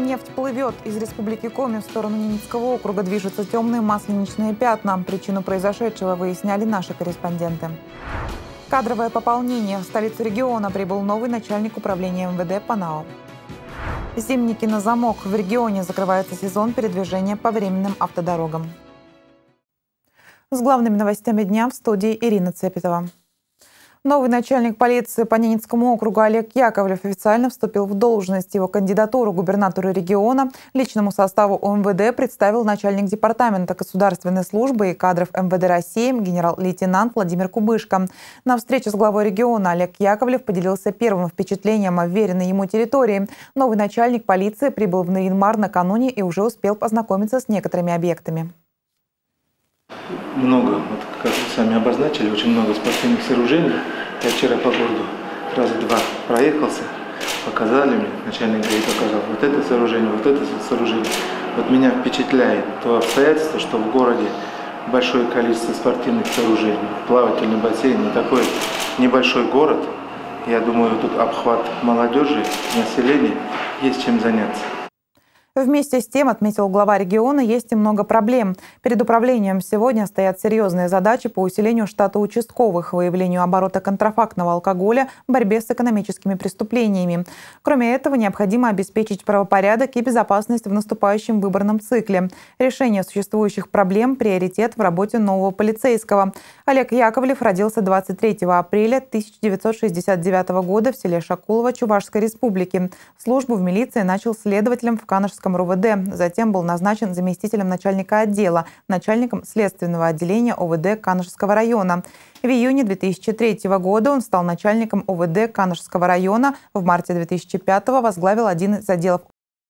нефть плывет. Из республики Коми в сторону Ненецкого округа движутся темные масленичные пятна. Причину произошедшего выясняли наши корреспонденты. Кадровое пополнение. В столицу региона прибыл новый начальник управления МВД Панао. Зимники на замок. В регионе закрывается сезон передвижения по временным автодорогам. С главными новостями дня в студии Ирина Цепетова. Новый начальник полиции по Ненецкому округу Олег Яковлев официально вступил в должность. Его кандидатуру губернатору региона личному составу УМВД представил начальник департамента государственной службы и кадров МВД России генерал-лейтенант Владимир Кубышко. На встрече с главой региона Олег Яковлев поделился первым впечатлением о вверенной ему территории. Новый начальник полиции прибыл в Нарьян-Мар накануне и уже успел познакомиться с некоторыми объектами. Много, вот, как вы сами обозначили, очень много спортивных сооружений. Я вчера по городу раза-два проехался, показали мне, начальник ГАИ показал, вот это сооружение, вот это сооружение. Вот меня впечатляет то обстоятельство, что в городе большое количество спортивных сооружений, плавательный бассейн, не такой небольшой город. Я думаю, тут обхват молодежи, населения, есть чем заняться. Вместе с тем, отметил глава региона, есть и много проблем. Перед управлением сегодня стоят серьезные задачи по усилению штата участковых, выявлению оборота контрафактного алкоголя, борьбе с экономическими преступлениями. Кроме этого, необходимо обеспечить правопорядок и безопасность в наступающем выборном цикле. Решение существующих проблем – приоритет в работе нового полицейского. Олег Яковлев родился 23 апреля 1969 года в селе Шакулово Чувашской республики. Службу в милиции начал следователем в Канашском РУВД. Затем был назначен заместителем начальника отдела, начальником следственного отделения ОВД Канашского района. В июне 2003 года он стал начальником ОВД Канашского района. В марте 2005 возглавил один из отделов.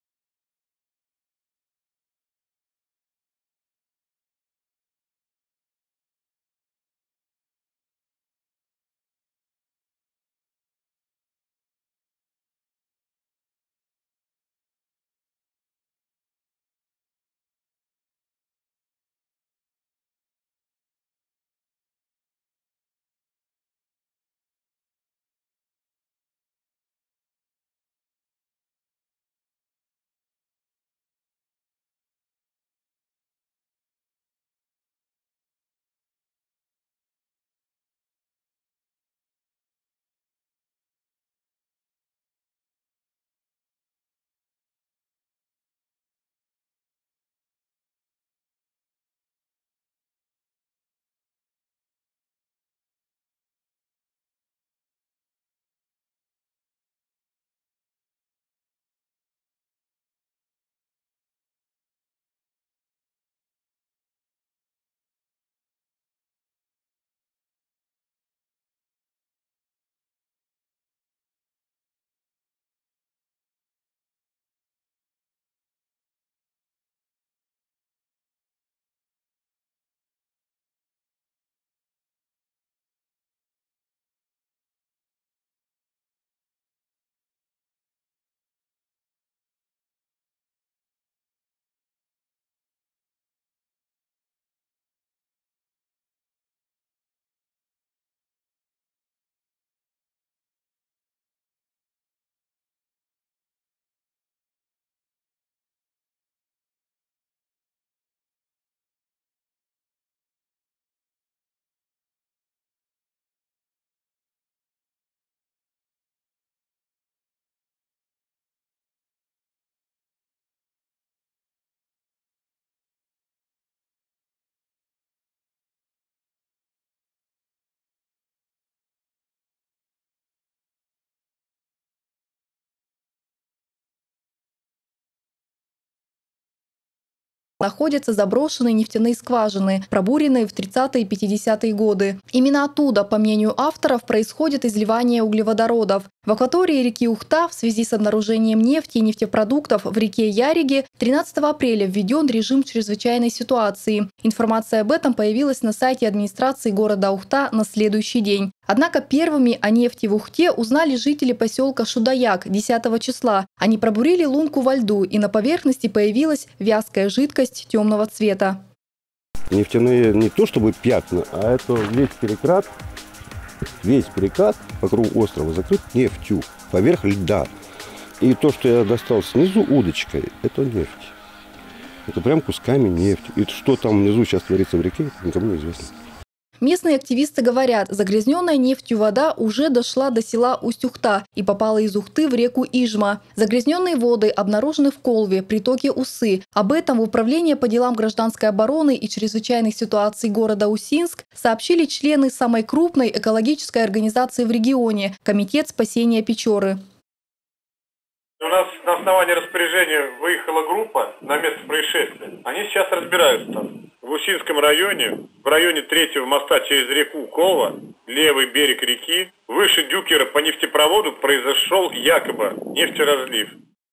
Находятся заброшенные нефтяные скважины, пробуренные в 30-е и 50-е годы. Именно оттуда, по мнению авторов, происходит изливание углеводородов. В акватории реки Ухта в связи с обнаружением нефти и нефтепродуктов в реке Яриге 13 апреля введен режим чрезвычайной ситуации. Информация об этом появилась на сайте администрации города Ухта на следующий день. Однако первыми о нефти в Ухте узнали жители поселка Шудаяк 10 числа. Они пробурили лунку во льду, и на поверхности появилась вязкая жидкость темного цвета. Нефтяные не то чтобы пятна, а это весь перекат вокруг острова закрыт нефтью поверх льда. И то, что я достал снизу удочкой, это нефть. Это прям кусками нефти. И что там внизу сейчас творится в реке, никому не известно. Местные активисты говорят, загрязненная нефтью вода уже дошла до села Усть-Ухта и попала из Ухты в реку Ижма. Загрязненные воды обнаружены в Колве, притоке Усы. Об этом в Управлении по делам гражданской обороны и чрезвычайных ситуаций города Усинск сообщили члены самой крупной экологической организации в регионе – Комитет спасения Печоры. У нас на основании распоряжения выехала группа на место происшествия. Они сейчас разбираются там. В Усинском районе, в районе 3-го моста через реку Колва, левый берег реки, выше Дюкера по нефтепроводу произошел якобы нефтеразлив.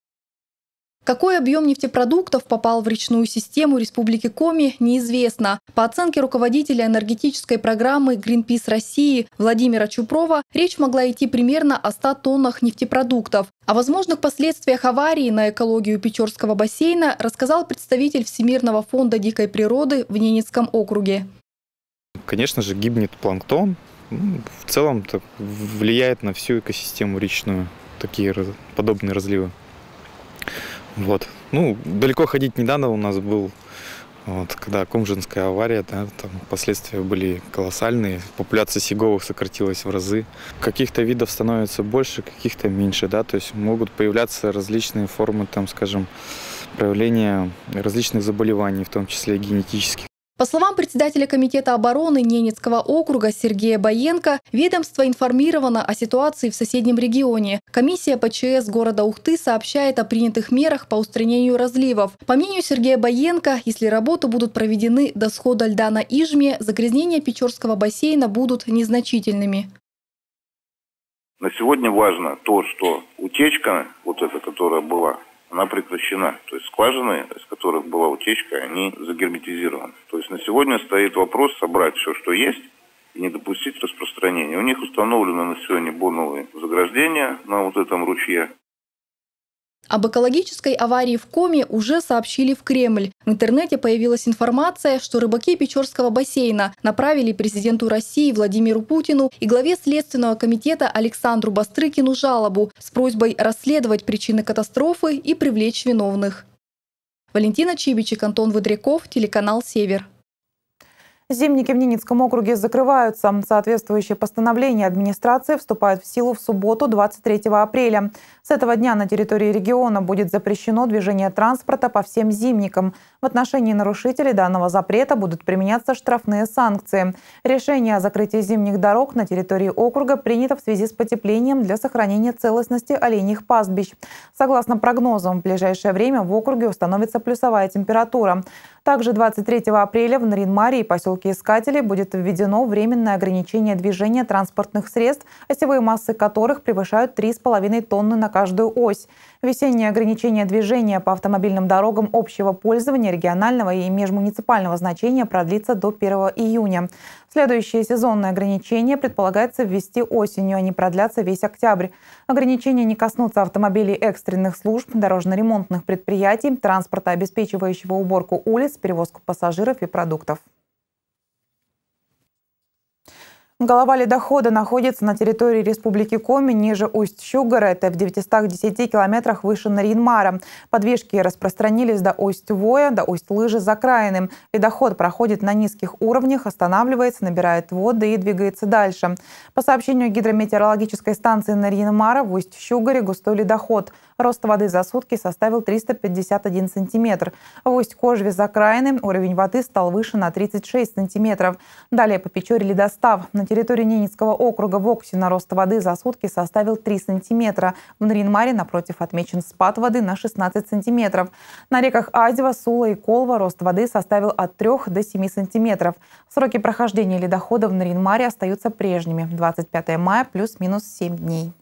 Какой объем нефтепродуктов попал в речную систему Республики Коми, неизвестно. По оценке руководителя энергетической программы Greenpeace России Владимира Чупрова, речь могла идти примерно о 100 тоннах нефтепродуктов. О возможных последствиях аварии на экологию Печорского бассейна рассказал представитель Всемирного фонда дикой природы в Ненецком округе. Конечно же, гибнет планктон. В целом влияет на всю экосистему речную такие подобные разливы. Вот. Далеко ходить не надо, у нас был, когда Комжинская авария, да, там последствия были колоссальные, популяция сиговых сократилась в разы. Каких-то видов становится больше, каких-то меньше, да, то есть могут появляться различные формы, там, скажем, проявления различных заболеваний, в том числе генетических. По словам председателя Комитета обороны Ненецкого округа Сергея Баенко, ведомство информировано о ситуации в соседнем регионе. Комиссия ПЧС города Ухты сообщает о принятых мерах по устранению разливов. По мнению Сергея Баенко, если работы будут проведены до схода льда на Ижме, загрязнения Печорского бассейна будут незначительными. На сегодня важно то, что утечка, которая была, она прекращена. То есть скважины, из которых была утечка, они загерметизированы. То есть на сегодня стоит вопрос собрать все, что есть, и не допустить распространения. У них установлены на сегодня боновые заграждения на этом ручье. Об экологической аварии в Коми уже сообщили в Кремль. В интернете появилась информация, что рыбаки Печорского бассейна направили президенту России Владимиру Путину и главе Следственного комитета Александру Бастрыкину жалобу с просьбой расследовать причины катастрофы и привлечь виновных. Валентина Чибичек, Антон Выдряков, телеканал «Север». Зимники в Ненецком округе закрываются. Соответствующее постановление администрации вступает в силу в субботу, 23 апреля. С этого дня на территории региона будет запрещено движение транспорта по всем зимникам. В отношении нарушителей данного запрета будут применяться штрафные санкции. Решение о закрытии зимних дорог на территории округа принято в связи с потеплением для сохранения целостности оленьих пастбищ. Согласно прогнозам, в ближайшее время в округе установится плюсовая температура. Также 23 апреля в Нарьян-Маре и поселке Искателей будет введено временное ограничение движения транспортных средств, осевые массы которых превышают 3,5 тонны на каждую ось. Весеннее ограничение движения по автомобильным дорогам общего пользования регионального и межмуниципального значения продлится до 1 июня. Следующее сезонное ограничение предполагается ввести осенью, они продлятся весь октябрь. Ограничения не коснутся автомобилей экстренных служб, дорожно-ремонтных предприятий, транспорта, обеспечивающего уборку улиц, перевозку пассажиров и продуктов. Голова ледохода находится на территории Республики Коми ниже Усть-Щугара. Это в 910 километрах выше Нарьян-Мара. Подвижки распространились до Усть-Воя, до Усть-Лыжи закраиным. Ледоход проходит на низких уровнях, останавливается, набирает воды и двигается дальше. По сообщению гидрометеорологической станции Нарьян-Мара, в Усть-Щугаре густой ледоход. Рост воды за сутки составил 351 сантиметр. В Усть-Кожве закраиным уровень воды стал выше на 36 сантиметров. Далее по Печоре ледостав. На территории Ненецкого округа в Оксино рост воды за сутки составил 3 сантиметра. В Нарьян-Маре, напротив, отмечен спад воды на 16 сантиметров. На реках Азева, Сула и Колва рост воды составил от 3 до 7 сантиметров. Сроки прохождения ледохода в Нарьян-Маре остаются прежними. 25 мая плюс-минус 7 дней.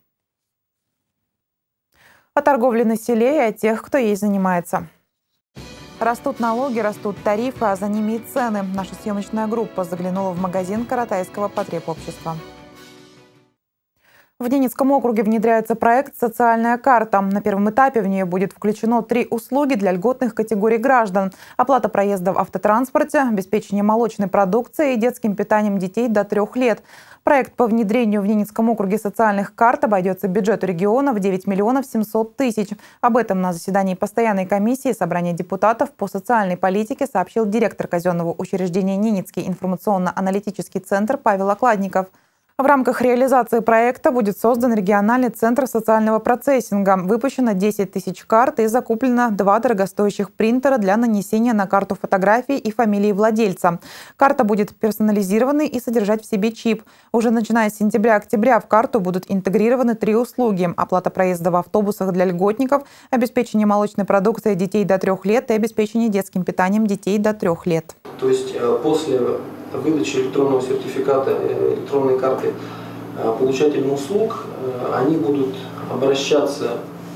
О торговле на селе и о тех, кто ей занимается. Растут налоги, растут тарифы, а за ними и цены. Наша съемочная группа заглянула в магазин Каратайского потребобщества. В Ненецком округе внедряется проект «Социальная карта». На первом этапе в нее будет включено 3 услуги для льготных категорий граждан. Оплата проезда в автотранспорте, обеспечение молочной продукцией и детским питанием детей до 3 лет. Проект по внедрению в Ненецком округе социальных карт обойдется бюджету региона в 9 миллионов 700 тысяч. Об этом на заседании постоянной комиссии собрания депутатов по социальной политике сообщил директор казенного учреждения «Ненецкий информационно-аналитический центр» Павел Окладников. В рамках реализации проекта будет создан региональный центр социального процессинга. Выпущено 10 тысяч карт и закуплено 2 дорогостоящих принтера для нанесения на карту фотографии и фамилии владельца. Карта будет персонализированной и содержать в себе чип. Уже начиная с сентября-октября в карту будут интегрированы 3 услуги: оплата проезда в автобусах для льготников, обеспечение молочной продукцией детей до 3 лет и обеспечение детским питанием детей до 3 лет. То есть после выдачи электронного сертификата, электронной карты получателям услуг, они будут обращаться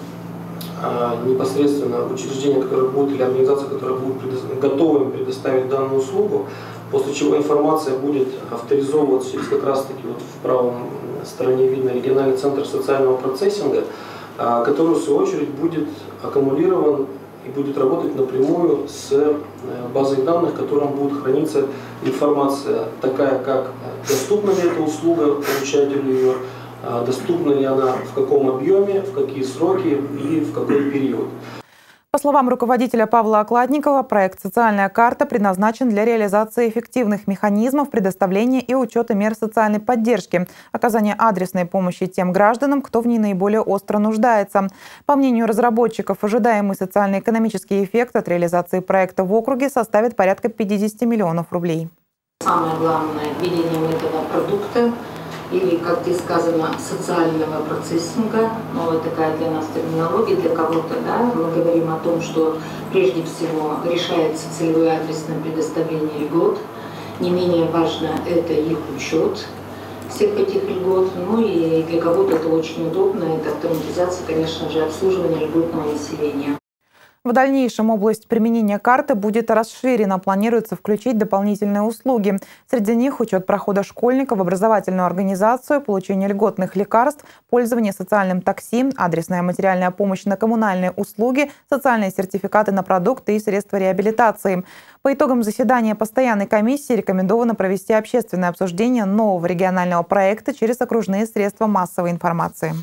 непосредственно в учреждение, которое будет, или организация, которая будет готова им предоставить данную услугу, после чего информация будет авторизовываться через как раз таки вот в правом стороне видно региональный центр социального процессинга, который в свою очередь будет аккумулирован и будет работать напрямую с базой данных, в котором будет храниться информация такая, как доступна ли эта услуга получателю ее, доступна ли она в каком объеме, в какие сроки и в какой период. По словам руководителя Павла Окладникова, проект «Социальная карта» предназначен для реализации эффективных механизмов предоставления и учета мер социальной поддержки, оказания адресной помощи тем гражданам, кто в ней наиболее остро нуждается. По мнению разработчиков, ожидаемый социально-экономический эффект от реализации проекта в округе составит порядка 50 миллионов рублей. Самое главное – введением этого продукта, или, как здесь сказано, социального процессинга, новая такая для нас терминология, для кого-то, да, мы говорим о том, что прежде всего решается целевое адресное предоставление льгот, не менее важно это их учет всех этих льгот, ну и для кого-то это очень удобно, это автоматизация, конечно же, обслуживания льготного населения. В дальнейшем область применения карты будет расширена. Планируется включить дополнительные услуги. Среди них учет прохода школьника в образовательную организацию, получение льготных лекарств, пользование социальным такси, адресная материальная помощь на коммунальные услуги, социальные сертификаты на продукты и средства реабилитации. По итогам заседания постоянной комиссии рекомендовано провести общественное обсуждение нового регионального проекта через окружные средства массовой информации.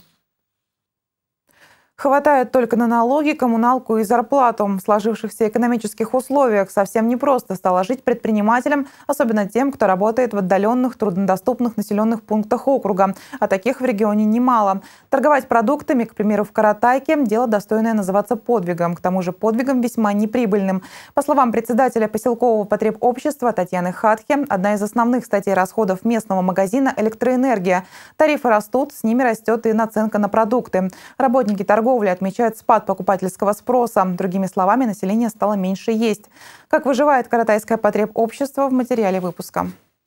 Хватает только на налоги, коммуналку и зарплату. В сложившихся экономических условиях совсем непросто стало жить предпринимателям, особенно тем, кто работает в отдаленных, труднодоступных населенных пунктах округа. А таких в регионе немало. Торговать продуктами, к примеру, в Каратайке – дело, достойное называться подвигом. К тому же подвигом весьма неприбыльным. По словам председателя поселкового потребобщества Татьяны Хатхи, одна из основных статей расходов местного магазина – электроэнергия. Тарифы растут, с ними растет и наценка на продукты. Работники торговли отмечают спад покупательского спроса. Другими словами, население стало меньше есть. Как выживает Каратайское потребобщество, в материале выпуска.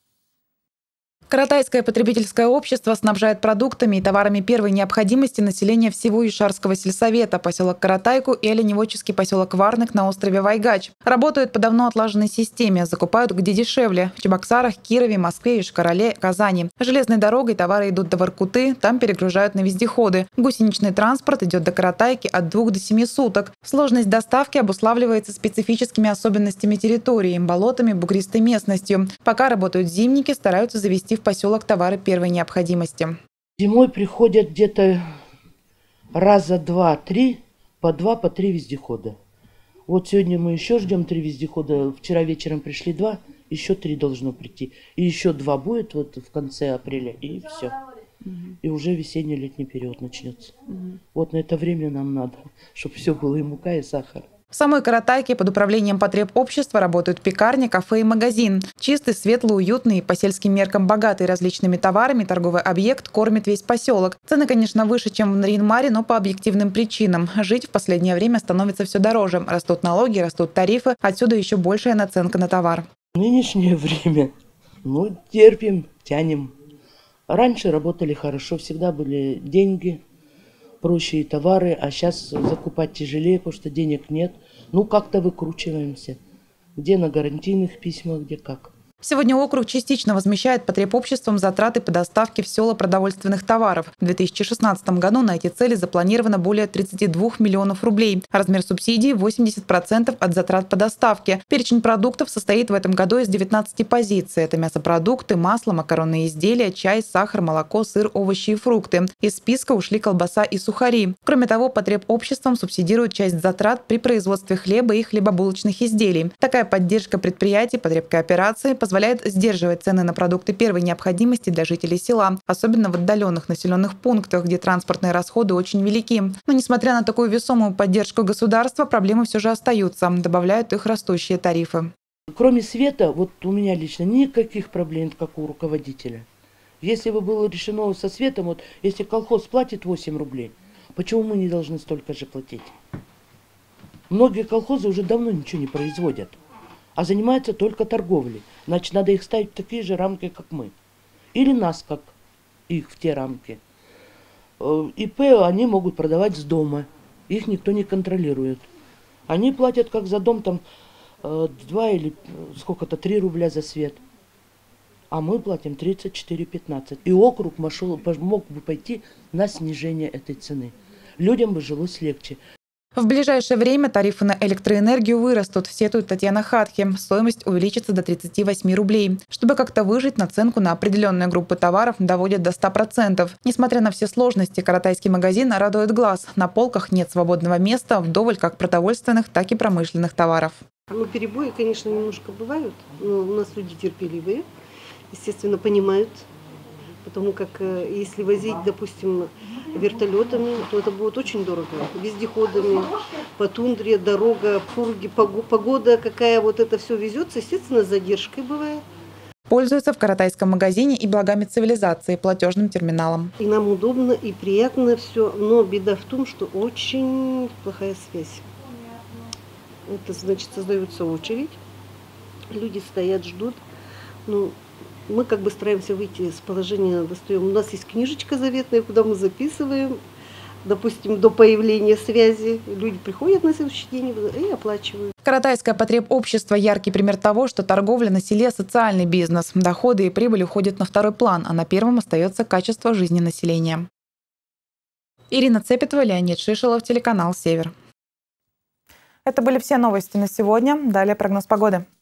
Каратайское потребительское общество снабжает продуктами и товарами первой необходимости население всего Ишарского сельсовета, поселок Каратайку и оленеводческий поселок Варнык на острове Вайгач. Работают по давно отлаженной системе. Закупают где дешевле – в Чебоксарах, Кирове, Москве, Йошкар-Оле, Казани. Железной дорогой товары идут до Воркуты, там перегружают на вездеходы. Гусеничный транспорт идет до Каратайки от 2 до 7 суток. Сложность доставки обуславливается специфическими особенностями территории – болотами, бугристой местностью. Пока работают зимники, стараются завести в поселок товары первой необходимости. Зимой приходят где-то раза 2-3, по 2-3 вездехода. Вот сегодня мы еще ждем 3 вездехода. Вчера вечером пришли 2, еще 3 должно прийти. И еще 2 будет вот в конце апреля, и все. И уже весенний-летний период начнется. Вот на это время нам надо, чтобы все было и мука, и сахар. В самой Каратайке под управлением потребобщества работают пекарня, кафе и магазин. Чистый, светлый, уютный, по сельским меркам богатый различными товарами торговый объект кормит весь поселок. Цены, конечно, выше, чем в Нарьян-Маре, но по объективным причинам. Жить в последнее время становится все дороже. Растут налоги, растут тарифы, отсюда еще большая наценка на товар. В нынешнее время, терпим, тянем. Раньше работали хорошо, всегда были деньги, проще и товары, а сейчас закупать тяжелее, потому что денег нет. Как-то выкручиваемся. Где на гарантийных письмах, где как. Сегодня округ частично возмещает потребобществам затраты по доставке в села продовольственных товаров. В 2016 году на эти цели запланировано более 32 миллионов рублей. Размер субсидий – 80% от затрат по доставке. Перечень продуктов состоит в этом году из 19 позиций. Это мясопродукты, масло, макаронные изделия, чай, сахар, молоко, сыр, овощи и фрукты. Из списка ушли колбаса и сухари. Кроме того, потребобществам субсидируют часть затрат при производстве хлеба и хлебобулочных изделий. Такая поддержка предприятий потребкооперации позволяет сдерживать цены на продукты первой необходимости для жителей села, особенно в отдаленных населенных пунктах, где транспортные расходы очень велики. Но несмотря на такую весомую поддержку государства, проблемы все же остаются, добавляют их растущие тарифы. Кроме света, вот у меня лично никаких проблем, как у руководителя. Если бы было решено со светом, вот если колхоз платит 8 рублей, почему мы не должны столько же платить? Многие колхозы уже давно ничего не производят, а занимаются только торговлей. Значит, надо их ставить в такие же рамки, как мы. Или нас, как их в те рамки. ИП они могут продавать с дома. Их никто не контролирует. Они платят как за дом там 2 или сколько-то 3 рубля за свет. А мы платим 34,15. И округ мог бы пойти на снижение этой цены. Людям бы жилось легче. В ближайшее время тарифы на электроэнергию вырастут, сетует Татьяна Хатхи. Стоимость увеличится до 38 рублей. Чтобы как-то выжить, наценку на определенные группы товаров доводят до 100%. Несмотря на все сложности, каратайский магазин радует глаз. На полках нет свободного места, вдоволь как продовольственных, так и промышленных товаров. Перебои, конечно, немножко бывают, но у нас люди терпеливые, естественно, понимают. Потому как если возить, допустим, вертолетами, то это будет очень дорого. Вездеходами, по тундре, дорога, фурги, погода какая, вот это все везется, естественно, с задержкой бывает. Пользуются в каратайском магазине и благами цивилизации, платежным терминалом. И нам удобно, и приятно все, но беда в том, что очень плохая связь. Это значит, создается очередь, люди стоят, ждут. Мы как бы стараемся выйти с положения, достаем. У нас есть книжечка заветная, куда мы записываем, допустим, до появления связи. Люди приходят на следующий день и оплачивают. Каратайское потребобщество – яркий пример того, что торговля на селе – социальный бизнес. Доходы и прибыль уходят на второй план, а на первом остается качество жизни населения. Ирина Цепетова, Леонид Шишелов, телеканал «Север». Это были все новости на сегодня. Далее прогноз погоды.